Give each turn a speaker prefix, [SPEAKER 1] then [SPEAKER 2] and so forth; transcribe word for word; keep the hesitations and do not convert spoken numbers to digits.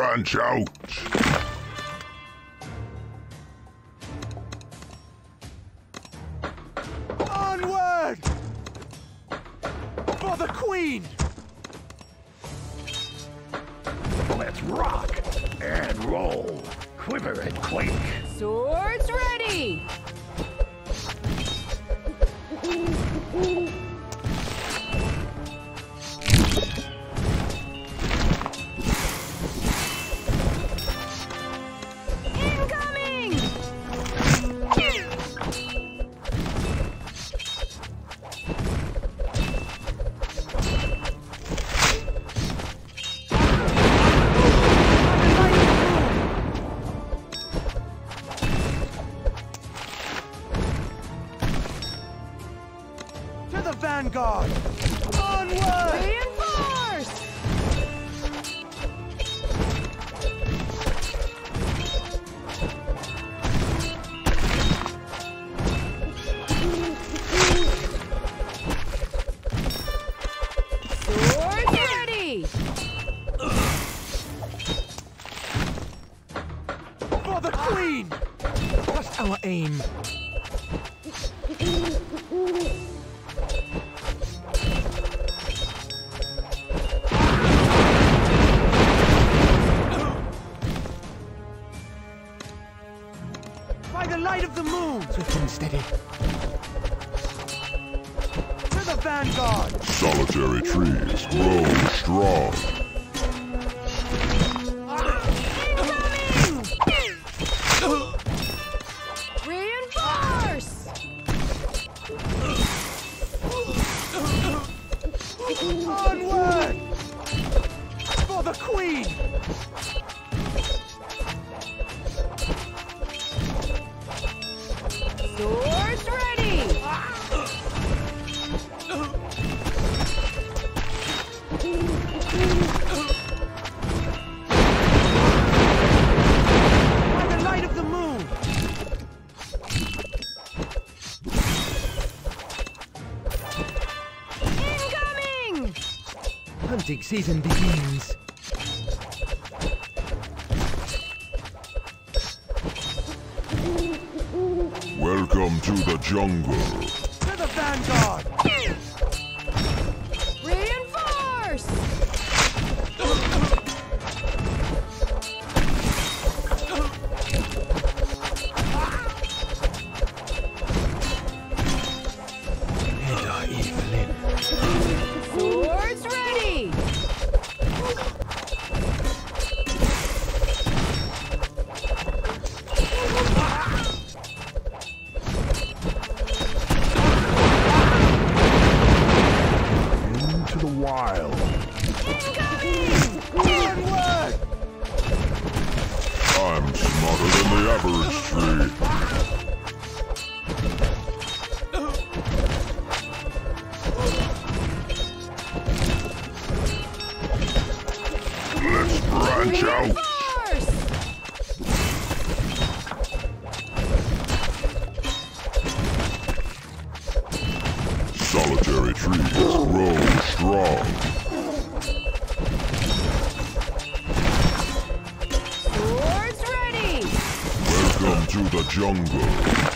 [SPEAKER 1] branch out.
[SPEAKER 2] Onward! For the Queen!
[SPEAKER 3] Let's rock and roll. Quiver and quake.
[SPEAKER 4] Swords ready! Incoming!
[SPEAKER 2] To the vanguard! Onward!
[SPEAKER 4] Reinforce! Swords ready!
[SPEAKER 2] For the Queen! What's our aim? By the light of the moon! Swift and steady. To the vanguard!
[SPEAKER 1] Solitary trees grow strong.
[SPEAKER 4] Reinforce!
[SPEAKER 2] Onward! For the Queen!
[SPEAKER 4] Swords ready!
[SPEAKER 2] By the light of the moon!
[SPEAKER 4] Incoming!
[SPEAKER 2] Hunting season begins.
[SPEAKER 1] Welcome to the jungle.
[SPEAKER 2] To the vanguard!
[SPEAKER 4] Reinforce!
[SPEAKER 2] Enter Evelyn.
[SPEAKER 4] Swords ready!
[SPEAKER 3] Into the wild.
[SPEAKER 2] Onward!
[SPEAKER 1] I'm smarter than the average tree. Let's branch out.
[SPEAKER 4] Reinforce!
[SPEAKER 1] Solitary trees grow strong.
[SPEAKER 4] Swords ready!
[SPEAKER 1] Welcome to the jungle.